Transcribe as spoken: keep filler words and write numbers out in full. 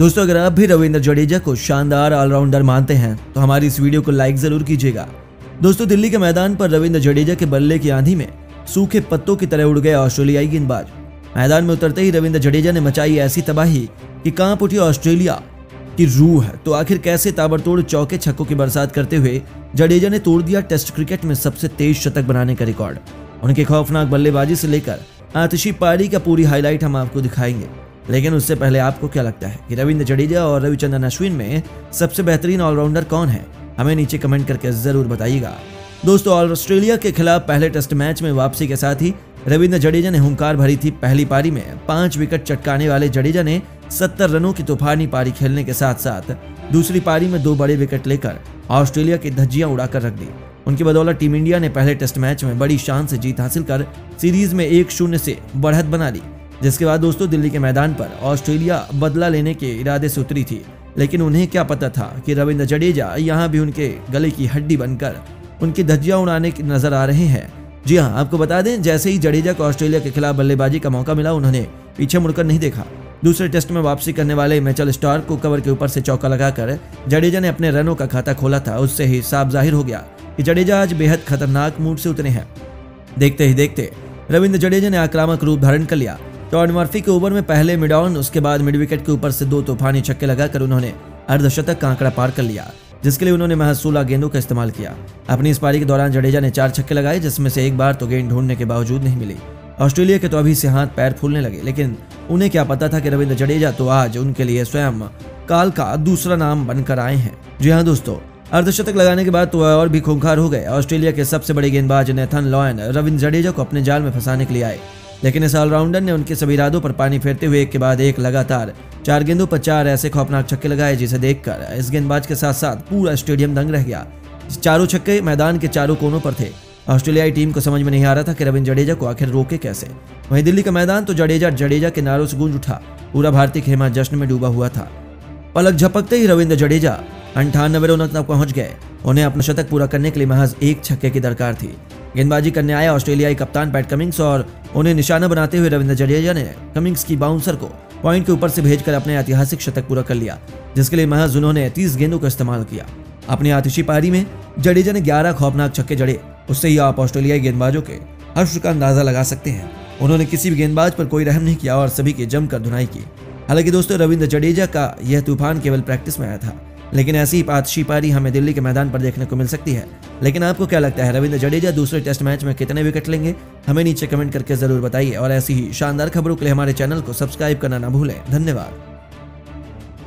दोस्तों अगर आप भी रविंद्र जडेजा को शानदार ऑलराउंडर मानते हैं तो हमारी इस वीडियो को लाइक जरूर कीजिएगा। दोस्तों दिल्ली के मैदान पर रविंद्र जडेजा के बल्ले की आंधी में सूखे पत्तों की तरह उड़ गए ऑस्ट्रेलियाई गेंदबाज। मैदान में उतरते ही रविंद्र जडेजा ने मचाई ऐसी तबाही कि कांप उठी ऑस्ट्रेलिया की रूह। तो आखिर कैसे ताबड़तोड़ चौके छक्कों की बरसात करते हुए जडेजा ने तोड़ दिया टेस्ट क्रिकेट में सबसे तेज शतक बनाने का रिकॉर्ड। उनकी खौफनाक बल्लेबाजी से लेकर आतिशी पारी का पूरी हाईलाइट हम आपको दिखाएंगे। लेकिन उससे पहले आपको क्या लगता है कि रविंद्र जडेजा और रविचंद्रन अश्विन में सबसे बेहतरीन ऑलराउंडर कौन है? हमें नीचे कमेंट करके जरूर बताइएगा। दोस्तों ऑस्ट्रेलिया के खिलाफ पहले टेस्ट मैच में वापसी के साथ ही रविंद्र जडेजा ने हुंकार भरी थी। पहली पारी में पांच विकेट चटकाने वाले जडेजा ने सत्तर रनों की तूफानी पारी खेलने के साथ साथ दूसरी पारी में दो बड़े विकेट लेकर ऑस्ट्रेलिया की धज्जियां उड़ाकर रख दी। उनकी बदौलत टीम इंडिया ने पहले टेस्ट मैच में बड़ी शान से जीत हासिल कर सीरीज में एक शून्य से बढ़त बना ली। जिसके बाद दोस्तों दिल्ली के मैदान पर ऑस्ट्रेलिया बदला लेने के इरादे से उतरी थी। लेकिन उन्हें क्या पता था कि रविंद्र जडेजा यहां भी उनके गले की हड्डी बनकर उनकी धज्जियां उड़ाने की नजर आ रहे हैं। जी हां, आपको बता दें जैसे ही जडेजा को ऑस्ट्रेलिया के खिलाफ बल्लेबाजी का मौका मिला उन्होंने पीछे मुड़कर नहीं देखा। दूसरे टेस्ट में वापसी करने वाले मिचेल स्टार्क को कवर के ऊपर से चौका लगाकर जडेजा ने अपने रनों का खाता खोला था। उससे ही साफ जाहिर हो गया कि जडेजा आज बेहद खतरनाक मूड से उतरे हैं। देखते ही देखते रविंद्र जडेजा ने आक्रामक रूप धारण कर लिया। टॉड मर्फी के ओवर में पहले मिड ऑन, उसके बाद मिड विकेट के ऊपर से दो तूफानी छक्के लगाकर उन्होंने अर्धशतक का आंकड़ा पार कर लिया, जिसके लिए उन्होंने महज सोलह गेंदों का इस्तेमाल किया। अपनी इस पारी के दौरान जडेजा ने चार छक्के लगाए, जिसमें से एक बार तो गेंद ढूंढने के बावजूद नहीं मिली। ऑस्ट्रेलिया के तो अभी से हाथ पैर फूलने लगे, लेकिन उन्हें क्या पता था कि रविंद्र जडेजा तो आज उनके लिए स्वयं काल का दूसरा नाम बनकर आए हैं। जी हाँ दोस्तों, अर्धशतक लगाने के बाद तो और भी खूंखार हो गए। ऑस्ट्रेलिया के सबसे बड़े गेंदबाज नेथन लॉयन रविंद्र जडेजा को अपने जाल में फंसाने के लिए आए, लेकिन इस ऑलराउंडर ने उनके सभी इरादों पर पानी फेरते हुए एक के बाद एक लगातार चार गेंदों पर चार ऐसे खौफनाक छक्के लगाए जिसे देखकर इस गेंदबाज के साथ साथ पूरा स्टेडियम दंग रह गया। चारों छक्के मैदान के चारों कोनों पर थे। ऑस्ट्रेलियाई टीम को समझ में नहीं आ रहा था कि रविंद्र जडेजा को आखिर रोके कैसे। वहीं दिल्ली का मैदान तो जडेजा जडेजा के नारों से गूंज उठा। पूरा भारतीय खेमा जश्न में डूबा हुआ था। पलक झपकते ही रविंद्र जडेजा अंठानबे रनों तक पहुंच गए। उन्हें अपना शतक पूरा करने के लिए महज एक छक्के की दरकार थी। गेंदबाजी करने आए ऑस्ट्रेलियाई कप्तान पैट कमिंस और उन्हें निशाना बनाते हुए रविंद्र जडेजा ने कमिंस की बाउंसर को पॉइंट के ऊपर से भेजकर अपने ऐतिहासिक शतक पूरा कर लिया, जिसके लिए महज उन्होंने तीस गेंदों का इस्तेमाल किया। अपनी आतिशी पारी में जडेजा ने ग्यारह खौफनाक छक्के जड़े। उससे ही आप ऑस्ट्रेलियाई गेंदबाजों के हर्ष का अंदाजा लगा सकते हैं। उन्होंने किसी भी गेंदबाज पर कोई रहम नहीं किया और सभी की जमकर धुनाई की। हालांकि दोस्तों रविंद्र जडेजा का यह तूफान केवल प्रैक्टिस में आया था, लेकिन ऐसी ही आतिशी पारी हमें दिल्ली के मैदान पर देखने को मिल सकती है। लेकिन आपको क्या लगता है रविंद्र जडेजा दूसरे टेस्ट मैच में कितने विकेट लेंगे? हमें नीचे कमेंट करके जरूर बताइए और ऐसी ही शानदार खबरों के लिए हमारे चैनल को सब्सक्राइब करना ना भूलें। धन्यवाद।